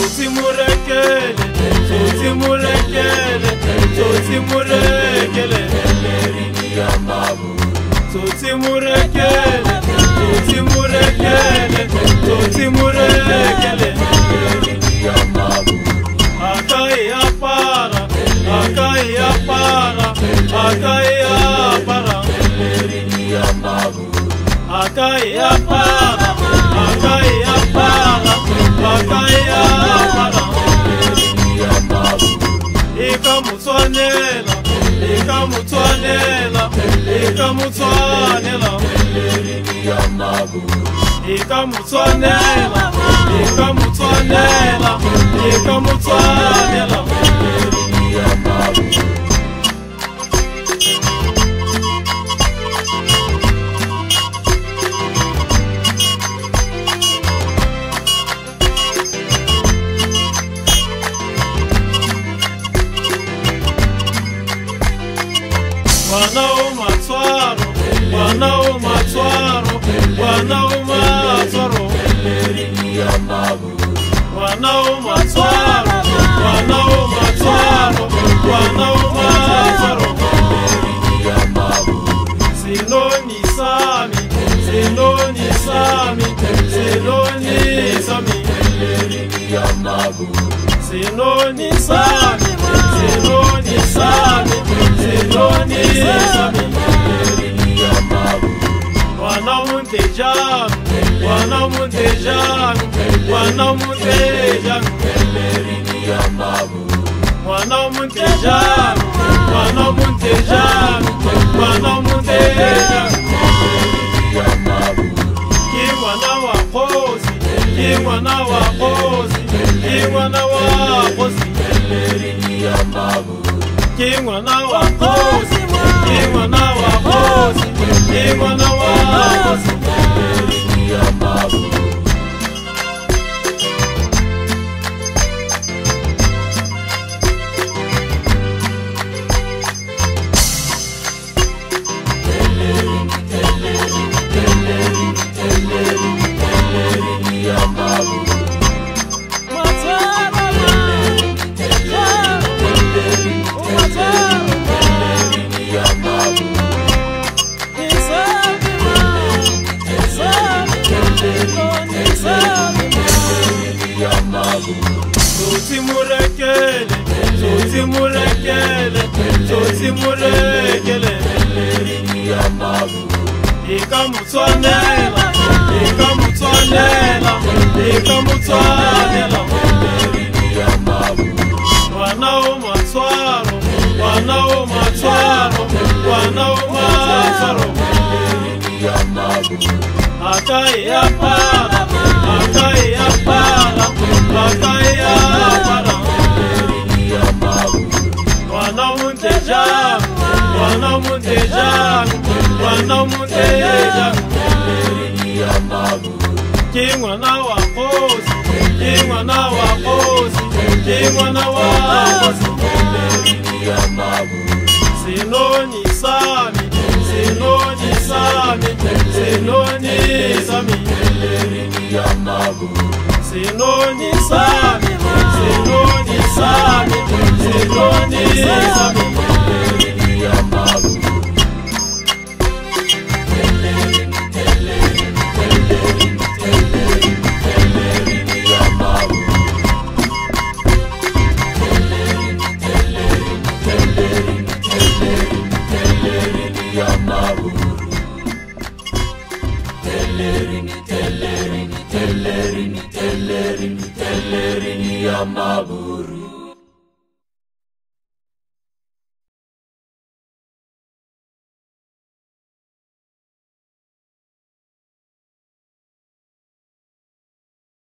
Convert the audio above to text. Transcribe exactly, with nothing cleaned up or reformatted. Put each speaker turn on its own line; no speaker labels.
Tsotsi murekele, tsotsi murekele, tsotsi murekele, tsotsi murekele, tsotsi murekele, tsotsi murekele. Akai apara, akai apara, akai apara, akai apara, akai apara, akai apara. Ika mutswanela, ika mutswanela, ika mutswanela, ika mutswanela, ika mutswanela, ika mutswanela. Wana umatswaro, wana umatswaro, wana umatswaro, wana umatswaro, wana umatswaro, wana umatswaro. Sinoni sami, sinoni sami, sinoni sami, sinoni sami, sinoni sami, sinoni sami. Wana muntejam, wana muntejam, wana muntejam, wana muntejam, wana muntejam, wana muntejam. Kiwana wakosi, kiwana wakosi, kiwana wakosi, kiwana wakosi, kiwana wakosi, kiwana wakosi. Tsotsi murekele, tsotsi murekele, tsotsi murekele. Ika mutswanela, ika mutswanela, ika mutswanela. Wana umatswaro, wana umatswaro, wana umatswaro. Akai apara, akai apara, akai apara. Wana muntejam, wana muntejam, wana muntejam. Kiwana wakosi, kiwana wakosi, kiwana wakosi. Sinoni sami, sinoni sami, sinoni sami, sinoni sami, sinoni sami, sinoni sami.
Tellerini, tellerini, tellerini, tellerini yamabu.